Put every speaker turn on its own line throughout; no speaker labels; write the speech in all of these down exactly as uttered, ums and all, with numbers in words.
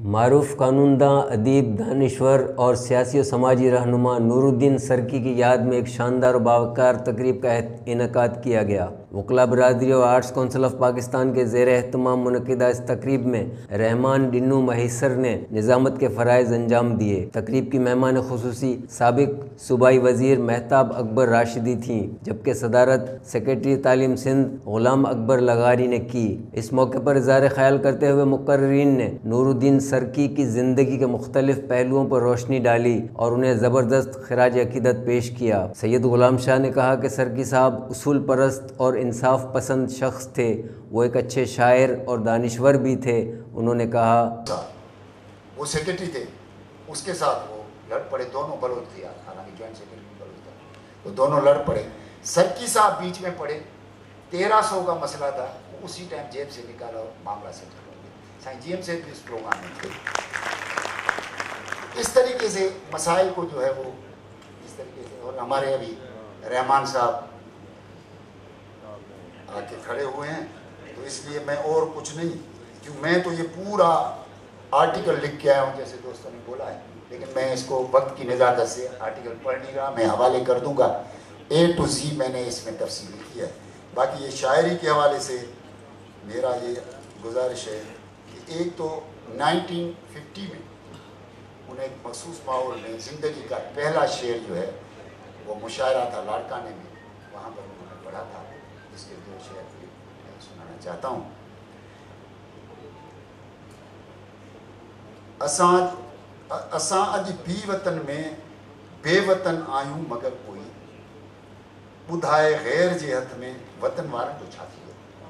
معروف قانون داں، ادیب، دانشور اور سیاسی و سماجی رہنما نور الدین سرکی کی یاد میں ایک شاندار و باوقار تقریب کا انعقاد کیا گیا۔ وکلا برادری اور آرٹس کونسل آف پاکستان کے زیر اہتمام منعقدہ اس تقریب میں رحمان ڈنو مہیسر نے نظامت کے فرائض انجام دیے۔ تقریب کی مہمان خصوصی سابق صوبائی وزیر مہتاب اکبر راشدی تھیں، جبکہ صدارت سیکریٹری تعلیم سندھ غلام اکبر لغاری نے کی۔ اس موقع پر اظہار خیال کرتے ہوئے مقررین نے نور الدین سرکی کی زندگی کے مختلف پہلوؤں پر روشنی ڈالی اور انہیں زبردست خراج عقیدت پیش کیا۔ سید غلام شاہ نے کہا کہ سرکی صاحب اصول پرست اور انصاف پسند شخص تھے، وہ ایک اچھے شاعر اور دانشور بھی تھے۔ انہوں نے کہا
وہ سیکریٹری تھے، اس کے ساتھ وہ لڑ پڑے، دونوں بلوچ تھے، حالانکہ جوائنٹ سیکریٹری بلوچ تھا، وہ دونوں لڑ پڑے، سرکی صاحب بیچ میں پڑے، تیرہ سو کا مسئلہ تھا، وہ اسی ٹائم جیب سے نکالا اور معاملہ سیٹ کر دیا۔ سائن جی ایم سے بھی اس پروگرام میں تھے۔ اس طریقے سے مسائل کو جو ہے وہ اس طریقے سے، اور ہمارے ابھی رحمان صاحب آ کے کھڑے ہوئے ہیں، تو اس لیے میں اور کچھ نہیں، کیوں میں تو یہ پورا آرٹیکل لکھ کے آیا ہوں جیسے دوستوں نے بولا ہے، لیکن میں اس کو وقت کی نزاکت سے آرٹیکل پڑھ نہیں رہا، میں حوالے کر دوں گا، اے ٹو زی میں نے اس میں تفصیل لکھی ہے۔ باقی یہ شاعری کے حوالے سے میرا یہ گزارش ہے کہ ایک تو نائنٹین ففٹی میں انہیں ایک مخصوص ماحول میں زندگی کا پہلا شعر جو ہے وہ مشاعرہ تھا لاڑکانے میں، وہاں پر انہوں نے پڑھا تھا، جس کے دو شعر میں سنانا چاہتا ہوں۔ اساں اج بی وطن میں بے وطن آیوں مگر کوئی بدھائے غیر جے ہتھ میں وطن وارن جو چھاتی ہے۔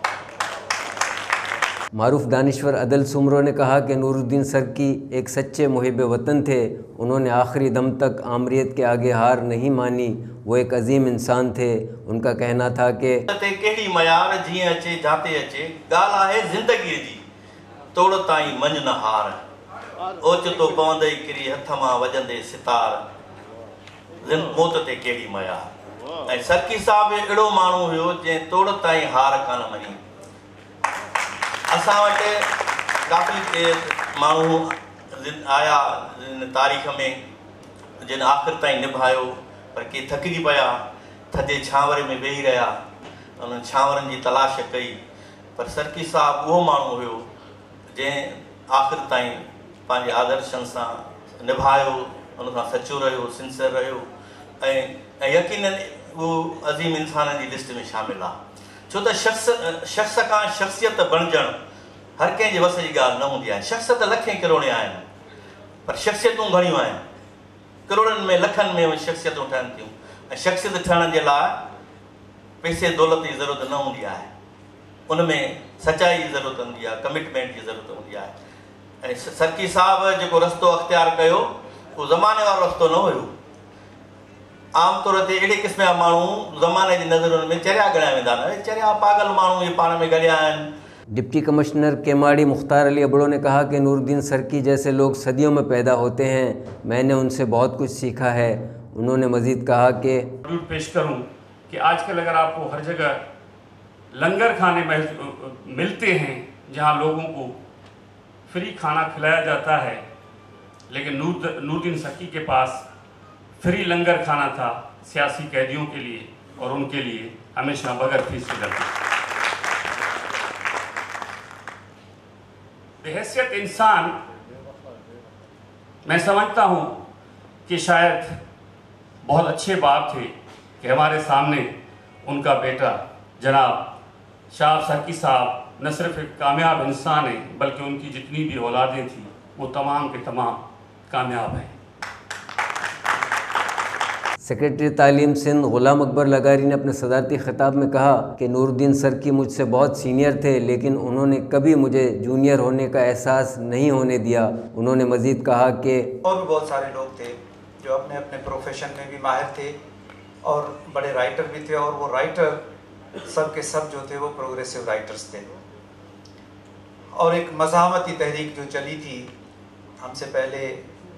معروف دانشور عدل سمرو نے کہا کہ نور الدین سرکی ایک سچے محب وطن تھے، انہوں نے آخری دم تک آمریت کے آگے ہار نہیں مانی، وہ ایک عظیم انسان تھے۔ ان کا کہنا تھا کہ
کیڑی معیار جیئں اچے جاتے اچے، گال آہے زندگی جی توڑ تائیں منج نہ ہار، اوچتو پوندے کری ہتھ ماں وجندے ستار، موت تے کیڑی معیار۔ ऐं सरकी साहब अहिड़ो माण्हू हुयो जंहिं तोड़ ताईं हार कान मञी। असां वटि काफ़ी माण्हू आया तारीख़ में जिन आख़िर ताईं निभायो, पर के थकिजी पिया, थधे छांवर में वेही रहिया, उन्हनि छांवरनि जी तलाश कई, पर सरकी साहब उहो माण्हू हुयो जंहिं आख़िर ताईं पंहिंजे आदर्शनि सां निभायो, उन सां सचो रहियो, सिंसियर रहियो, ऐं यकीनन वो अज़ीम इंसाननि जी लिस्ट में शामिल आहे। छो त शख़्स शख़्स खां शख़्सियत बणिजणु हर कंहिं जे वस जी ॻाल्हि न हूंदी आहे। शख़्सियत लखें करोड़े आहिनि, पर शख़्सियतूं घणियूं आहिनि, करोड़नि में लखनि में शख़्सियतूं ठहनि थियूं, ऐं शख़्सियत ठहण जे लाइ पैसे दौलत जी ज़रूरत न हूंदी आहे, उन में सचाई जी ज़रूरत हूंदी आहे, कमिटमेंट जी ज़रूरत हूंदी आहे। ऐं सरकी साहब जेको रस्तो अख़्तियार कयो उहो ज़माने वारो रस्तो न हुयो। आम तौर ते अहिड़े क़िस्म जा माण्हू ज़माने जी नज़रुनि में चरिया ॻणिया वेंदा आहिनि, चरिया पागल माण्हू इहे पाण में गॾिया आहिनि।
ڈپٹی کمشنر کیماڑی مختار علی ابڑو نے کہا کہ نور الدین سرکی جیسے لوگ صدیوں میں پیدا ہوتے ہیں، میں نے ان سے بہت کچھ سیکھا ہے۔ انہوں نے مزید کہا کہ
پیش کروں کہ آج کل اگر آپ کو ہر جگہ لنگر کھانے ملتے ہیں جہاں لوگوں کو فری کھانا کھلایا جاتا ہے، لیکن نور الدین سرکی کے پاس فری لنگر کھانا تھا سیاسی قیدیوں کے لیے، اور ان کے لیے ہمیشہ بغیر فیس کے لگتا۔ بحیثیت انسان میں سمجھتا ہوں کہ شاید بہت اچھے باپ تھے کہ ہمارے سامنے ان کا بیٹا جناب شاہ سرکی صاحب نہ صرف ایک کامیاب انسان ہیں، بلکہ ان کی جتنی بھی اولادیں تھیں وہ تمام کے تمام کامیاب ہیں۔
سیکریٹری تعلیم سندھ غلام اکبر لغاری نے اپنے صدارتی خطاب میں کہا کہ نور الدین سرکی مجھ سے بہت سینئر تھے، لیکن انہوں نے کبھی مجھے جونیئر ہونے کا احساس نہیں ہونے دیا۔ انہوں نے مزید کہا کہ
اور بھی بہت سارے لوگ تھے جو اپنے اپنے پروفیشن میں بھی ماہر تھے اور بڑے رائٹر بھی تھے، اور وہ رائٹر سب کے سب جو تھے وہ پروگریسو رائٹرز تھے۔ اور ایک مزاحمتی تحریک جو چلی تھی ہم سے پہلے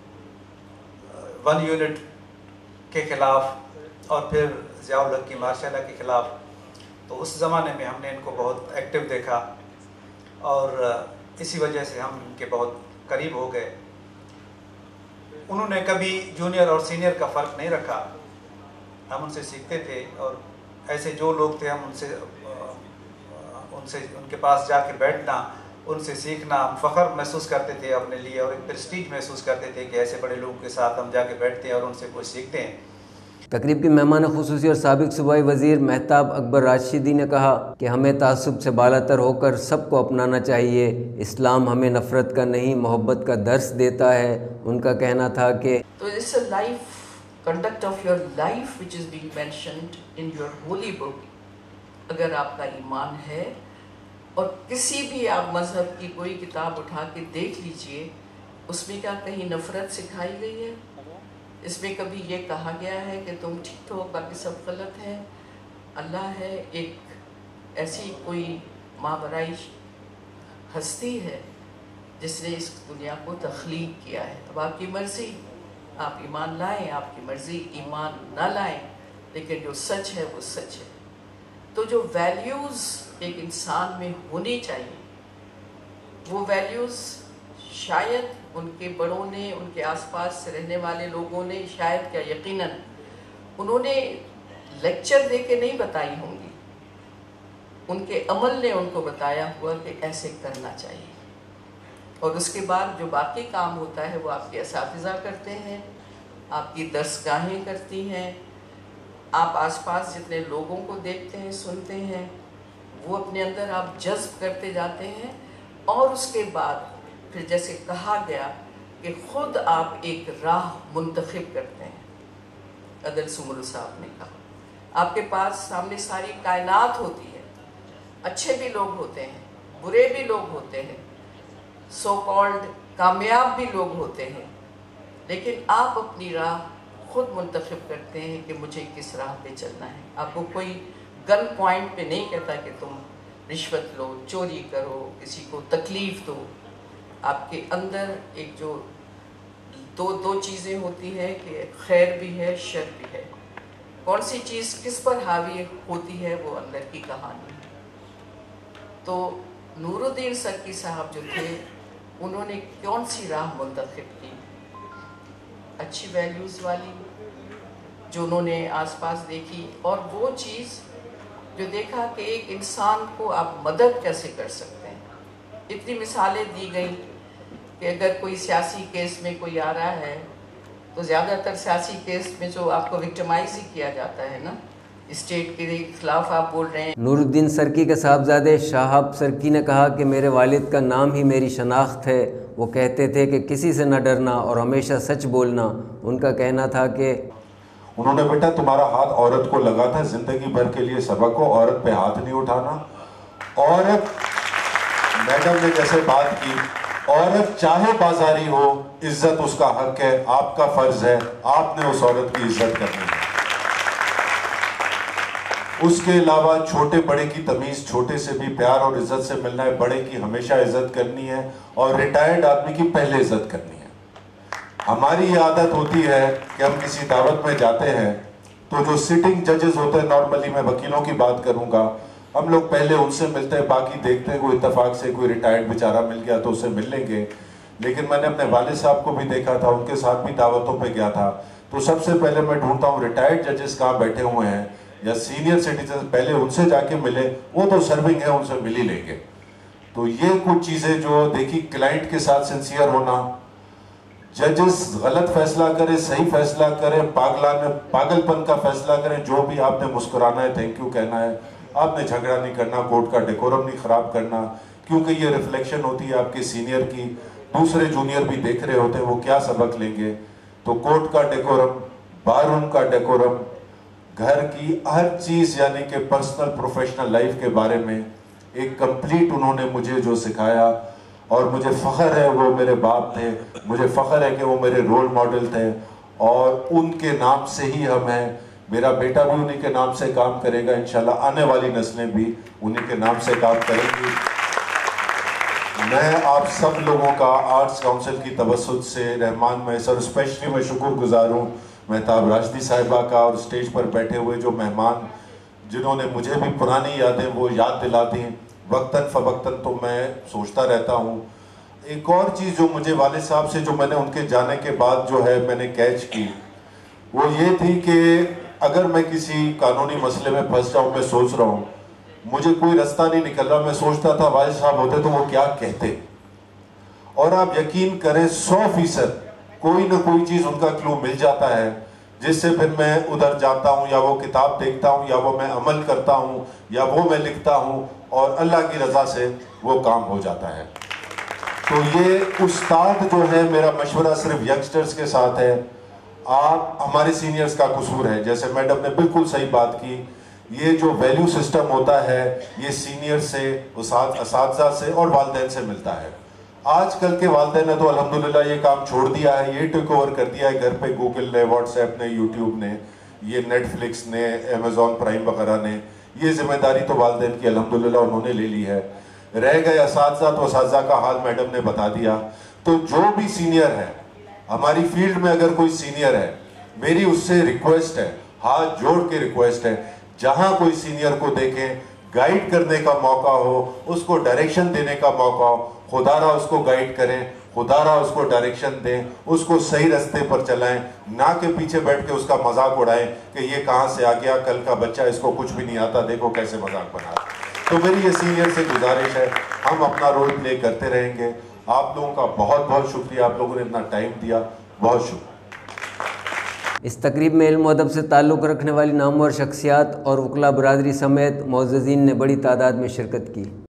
ون یونٹ کے خلاف اور پھر ضیاء الحق کی مارشاء اللہ کے خلاف، تو اس زمانے میں ہم نے ان کو بہت ایکٹیو دیکھا، اور اسی وجہ سے ہم ان کے بہت करीब हो गए। उन्होंने कभी जूनियर और सीनियर का फ़र्क नहीं रखा, हम उनसे सीखते थे और ऐसे जो लोग थे हम उनसे उनसे उनके पास जाके बैठना, उनसे सीखना, हम फ़ख्र महसूस करते थे अपने लिए और एक प्रेस्टीज महसूस करते थे कि ऐसे बड़े लोगों के साथ हम जाके बैठते हैं और उनसे कुछ सीखते हैं।
तकरीब के मेहमान खुसूसी और साबिक सूबाई वज़ीर महताब अकबर राशिदी ने कहा कि हमें तासुब से बालातर होकर सबको अपनाना चाहिए। इस्लाम हमें नफ़रत का नहीं मोहब्बत का दर्स देता है। उनका कहना था कि
तो it's a life conduct of your life which is being mentioned in your holy book. अगर आपका ईमान है और किसी भी आप मज़हब की कोई किताब उठा के देख लीजिए, उसमें क्या कहीं नफ़रत सिखाई गई है? इसमें कभी ये कहा गया है कि तुम ठीक हो बाकी सब गलत है? अल्लाह है, एक ऐसी कोई माबराई हस्ती है जिसने इस दुनिया को तख्लीक किया है। अब आपकी मर्ज़ी, आप ईमान लाएं, आपकी मर्ज़ी ईमान ना लाएं, लेकिन जो सच है वो सच है। तो जो वैल्यूज़ एक इंसान में होनी चाहिए, वो वैल्यूज़ शायद उनके बड़ों ने, उनके आसपास रहने वाले लोगों ने, शायद क्या यकीनन उन्होंने लेक्चर दे के नहीं बताई होंगी, उनके अमल ने उनको बताया हुआ कि ऐसे करना चाहिए। और उसके बाद जो बाकी काम होता है वो आपके असातिज़ा करते हैं, आपकी दर्सगाहें करती हैं, आप आसपास जितने लोगों को देखते हैं, सुनते हैं, वो अपने अंदर आप जज्ब करते जाते हैं। और उसके बाद फिर जैसे कहा गया कि ख़ुद आप एक राह मुंतखब करते हैं। अदल सुमर साहब ने कहा आपके पास सामने सारी कायनात होती है, अच्छे भी लोग होते हैं, बुरे भी लोग होते हैं, सो कॉल्ड कामयाब भी लोग होते हैं, लेकिन आप अपनी राह खुद मुंतखब करते हैं कि मुझे किस राह पे चलना है। आपको कोई गन पॉइंट पे नहीं कहता कि तुम रिश्वत लो, चोरी करो, किसी को तकलीफ़ दो। आपके अंदर एक जो दो दो चीज़ें होती हैं कि खैर भी है, शर भी है। कौन सी चीज़ किस पर हावी होती है वो अंदर की कहानी है। तो नूरुद्दीन सक्की साहब जो थे, उन्होंने कौन सी राह मुंतखब की? अच्छी वैल्यूज़ वाली जो उन्होंने आसपास देखी, और वो चीज़ जो देखा कि एक इंसान को आप मदद कैसे कर सकते हैं। इतनी मिसालें दी गई कि अगर कोई सियासी केस में कोई आ रहा है तो ज़्यादातर सियासी केस में जो आपको विक्टिमाइज ही किया जाता है ना, स्टेट के खिलाफ आप बोल रहे हैं।
नूरुद्दीन सर्की के साहबजादे शाहाब सर्की ने कहा कि मेरे वालिद का नाम ही मेरी शनाख्त है। वो कहते थे कि किसी से न डरना और हमेशा सच बोलना। उनका कहना था कि
उन्होंने बेटा तुम्हारा हाथ औरत को लगा था, जिंदगी भर के लिए सबक हो, औरत पे हाथ नहीं उठाना। औरत, मैडम ने जैसे बात की, औरत चाहे बाजारी हो, इज्जत उसका हक है, आपका फर्ज है, आपने उस औरत की इज्जत करनी है। उसके अलावा छोटे बड़े की तमीज़, छोटे से भी प्यार और इज्जत से मिलना है, बड़े की हमेशा इज्जत करनी है और रिटायर्ड आदमी की पहले इज्जत करनी है। हमारी ये आदत होती है कि हम किसी दावत में जाते हैं तो जो सिटिंग जजेस होते हैं, नॉर्मली मैं वकीलों की बात करूंगा, हम लोग पहले उनसे मिलते हैं, बाकी देखते हैं कोई इत्तेफाक से कोई रिटायर्ड बेचारा मिल गया तो उससे मिल लेंगे। लेकिन मैंने अपने वालिद साहब को भी देखा था, उनके साथ भी दावतों पे गया था, तो सबसे पहले मैं ढूंढता हूँ रिटायर्ड जजेस कहाँ बैठे हुए हैं या सीनियर सिटीजन, पहले उनसे जाके मिले, वो तो सर्विंग है, उनसे मिल ही लेंगे। तो ये कुछ चीज़ें जो देखी, क्लाइंट के साथ सिंसियर होना, जजेस गलत फैसला करें, सही फैसला करें, पागलाने पागलपन का फैसला करें, जो भी आपने मुस्कुराना है, थैंक यू कहना है, आपने झगड़ा नहीं करना, कोर्ट का डेकोरम नहीं खराब करना, क्योंकि ये रिफ्लेक्शन होती है आपके सीनियर की, दूसरे जूनियर भी देख रहे होते हैं वो क्या सबक लेंगे। तो कोर्ट का डेकोरम, बारूम का डेकोरम, घर की हर चीज़, यानी कि पर्सनल प्रोफेशनल लाइफ के बारे में एक कंप्लीट उन्होंने मुझे जो सिखाया, और मुझे फ़ख्र है वो मेरे बाप थे, मुझे फ़ख्र है कि वो मेरे रोल मॉडल थे, और उनके नाम से ही हम हैं। मेरा बेटा भी उन्हीं के नाम से काम करेगा, इंशाल्लाह आने वाली नस्लें भी उन्हीं के नाम से काम करेंगी। मैं आप सब लोगों का आर्ट्स काउंसिल की तवस्सुत से रहमान में सर स्पेशली मैं शुक्रगुजार हूँ महताब राशिदी साहिबा का, और स्टेज पर बैठे हुए जो मेहमान जिन्होंने मुझे भी पुरानी यादें वो याद दिलाती हैं। वक्तन फ़वक्तन तो मैं सोचता रहता हूँ, ایک اور چیز جو مجھے والد صاحب سے جو میں نے ان کے جانے کے بعد جو ہے میں نے کیچ کی وہ یہ تھی کہ اگر میں کسی قانونی مسئلے میں پھنس جاؤں، میں سوچ رہا ہوں مجھے کوئی رستہ نہیں نکل رہا، میں سوچتا تھا والد صاحب ہوتے تو وہ کیا کہتے، اور آپ یقین کریں سو فیصد کوئی نہ کوئی چیز ان کا کلو مل جاتا ہے جس سے پھر میں ادھر جاتا ہوں، یا وہ کتاب دیکھتا ہوں، یا وہ میں عمل کرتا ہوں، یا وہ میں لکھتا ہوں، اور اللہ کی رضا سے وہ کام ہو جاتا ہے۔ تو یہ استاد جو ہے، میرا مشورہ صرف ینگسٹرز کے ساتھ ہے، آپ ہمارے سینئرز کا قصور ہے، جیسے میڈم نے بالکل صحیح بات کی، یہ جو ویلیو سسٹم ہوتا ہے یہ سینئر سے، اساتذہ سے اور والدین سے ملتا ہے۔ آج کل کے والدین نے تو الحمدللہ یہ کام چھوڑ دیا ہے، یہ ٹیک اوور کر دیا ہے، گھر پہ گوگل نے، واٹس ایپ نے، یوٹیوب نے، یہ نیٹ فلکس نے، امیزون پرائم وغیرہ نے، یہ ذمہ داری تو والدین کی الحمدللہ انہوں نے لے لی ہے۔ رہ گئے اساتذہ، تو اساتذہ کا حال میڈم نے بتا دیا۔ تو جو بھی سینئر ہے ہماری فیلڈ میں، اگر کوئی سینئر ہے، میری اس سے ریکویسٹ ہے، ہاتھ جوڑ کے ریکویسٹ ہے، جہاں کوئی سینئر کو دیکھیں، گائیڈ کرنے کا موقع ہو، اس کو ڈائریکشن دینے کا موقع ہو، خدا را اس کو گائیڈ کریں، خدا را اس کو ڈائریکشن دیں، اس کو صحیح رستے پر چلائیں، نہ کہ پیچھے بیٹھ کے اس کا مذاق اڑائیں کہ یہ کہاں سے آ گیا، کل کا بچہ اس کو کچھ بھی نہیں آتا، دیکھو کیسے مذاق بنا۔ تو میری یہ سینئر سے گزارش ہے، ہم اپنا رول پلے کرتے رہیں گے۔ آپ لوگوں کا بہت بہت شکریہ، آپ لوگوں نے اتنا ٹائم دیا، بہت شکریہ۔
اس تقریب میں علم و ادب سے تعلق رکھنے والی نامور شخصیات اور وکلاء برادری سمیت معززین نے بڑی تعداد میں شرکت کی۔